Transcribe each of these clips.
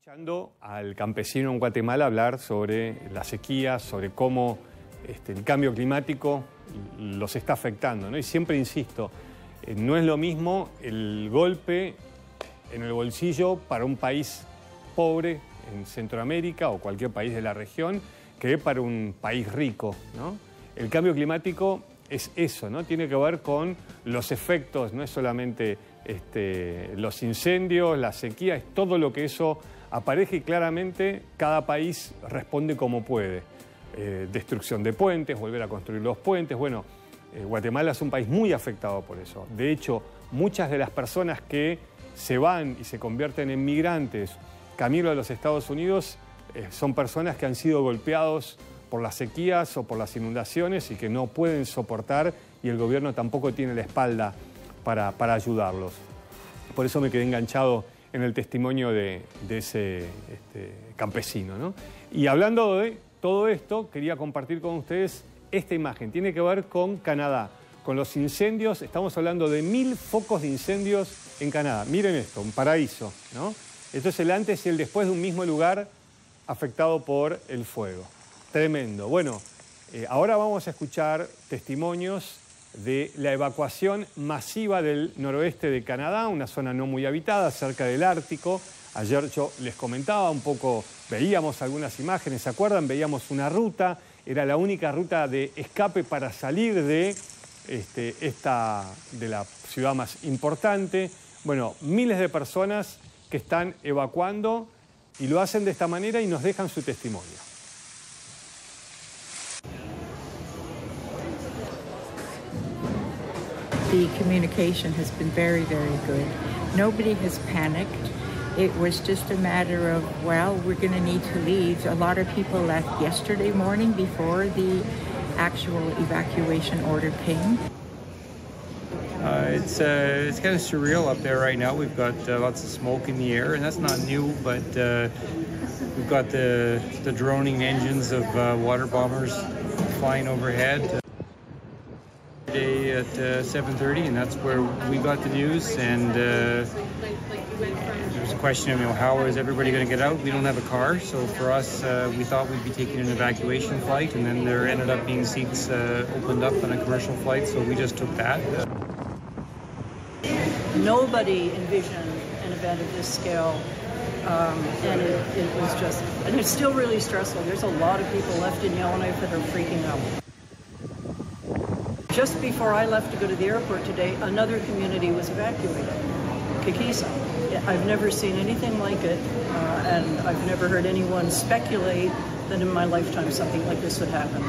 Escuchando al campesino en Guatemala hablar sobre la sequía, sobre cómo el cambio climático los está afectando, ¿no? Y siempre insisto, no es lo mismo el golpe en el bolsillo para un país pobre en Centroamérica o cualquier país de la región que para un país rico, ¿no? El cambio climático es eso, ¿no? Tiene que ver con los efectos, no es solamente los incendios, la sequía, es todo lo que eso aparece y claramente cada país responde como puede. Destrucción de puentes, volver a construir los puentes. Bueno, Guatemala es un país muy afectado por eso. De hecho, muchas de las personas que se van y se convierten en migrantes camino a los Estados Unidos son personas que han sido golpeados por las sequías o por las inundaciones y que no pueden soportar y el gobierno tampoco tiene la espalda para ayudarlos. Por eso me quedé enganchado en el testimonio de ese campesino, ¿no? Y hablando de todo esto, quería compartir con ustedes esta imagen. Tiene que ver con Canadá, con los incendios. Estamos hablando de 1000 focos de incendios en Canadá. Miren esto, un paraíso, ¿no? Esto es el antes y el después de un mismo lugar afectado por el fuego. Tremendo. Bueno, ahora vamos a escuchar testimonios de la evacuación masiva del noroeste de Canadá, una zona no muy habitada, cerca del Ártico. Ayer yo les comentaba un poco, veíamos algunas imágenes, ¿se acuerdan? Veíamos una ruta, era la única ruta de escape para salir de la ciudad más importante. Bueno, miles de personas que están evacuando y lo hacen de esta manera y nos dejan su testimonio. The communication has been very, very good. Nobody has panicked. It was just a matter of, well, we're going to need to leave. A lot of people left yesterday morning before the actual evacuation order came. It's kind of surreal up there right now. We've got lots of smoke in the air, and that's not new, but we've got the droning engines of water bombers flying overhead. Today at 7:30, and that's where we got the news, and there was a question of, how is everybody going to get out? We don't have a car, so for us, we thought we'd be taking an evacuation flight, and then there ended up being seats opened up on a commercial flight, so we just took that. Nobody envisioned an event of this scale, and it was just, and it's still really stressful. There's a lot of people left in Yellowknife that are freaking out. Just before I left to go to the airport today, another community was evacuated, Kikisa. I've never seen anything like it, and I've never heard anyone speculate that in my lifetime something like this would happen.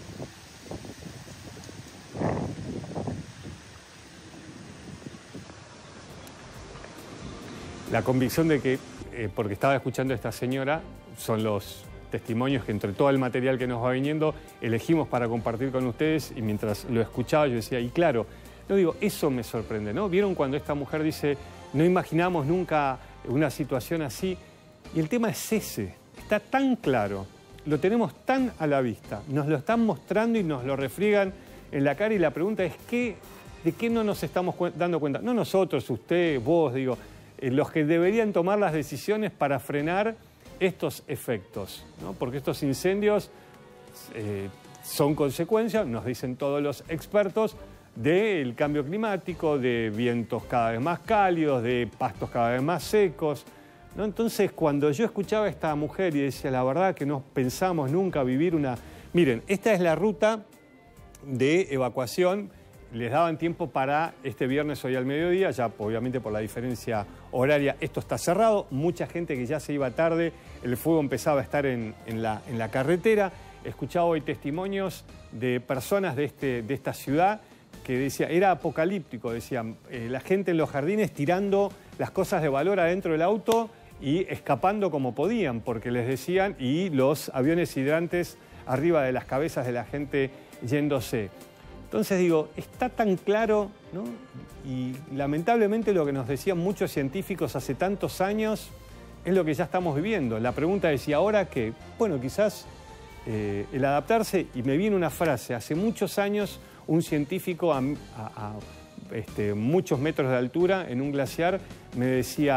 La convicción de que, porque estaba escuchando a esta señora, son los testimonios que entre todo el material que nos va viniendo elegimos para compartir con ustedes, y mientras lo escuchaba yo decía, y claro, no digo, eso me sorprende, ¿no? ¿Vieron cuando esta mujer dice, no imaginamos nunca una situación así? Y el tema es ese, está tan claro, lo tenemos tan a la vista, nos lo están mostrando y nos lo refriegan en la cara, y la pregunta es, ¿de qué no nos estamos dando cuenta? No nosotros, usted, vos, digo, los que deberían tomar las decisiones para frenar estos efectos, ¿no? Porque estos incendios son consecuencia, nos dicen todos los expertos, del cambio climático, de vientos cada vez más cálidos, de pastos cada vez más secos, ¿no? Entonces, cuando yo escuchaba a esta mujer y decía, la verdad que no pensamos nunca vivir una... Miren, esta es la ruta de evacuación. Les daban tiempo para este viernes hoy al mediodía, ya obviamente por la diferencia horaria esto está cerrado, mucha gente que ya se iba tarde, el fuego empezaba a estar en la carretera. Escuchaba hoy testimonios de personas de esta ciudad que decía, era apocalíptico, decían, la gente en los jardines tirando las cosas de valor adentro del auto y escapando como podían, porque les decían, y los aviones hidrantes arriba de las cabezas de la gente yéndose. Entonces digo, está tan claro, ¿no? Y lamentablemente lo que nos decían muchos científicos hace tantos años es lo que ya estamos viviendo. La pregunta es, ¿y ahora qué? Bueno, quizás el adaptarse, y me viene una frase, hace muchos años un científico a muchos metros de altura en un glaciar me decía,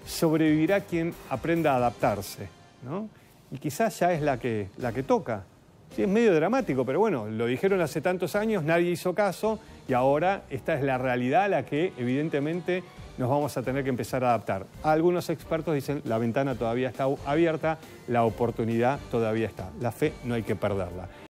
sobrevivirá quien aprenda a adaptarse, ¿no? Y quizás ya es la que toca. Sí, es medio dramático, pero bueno, lo dijeron hace tantos años, nadie hizo caso y ahora esta es la realidad a la que evidentemente nos vamos a tener que empezar a adaptar. Algunos expertos dicen la ventana todavía está abierta, la oportunidad todavía está. La fe no hay que perderla.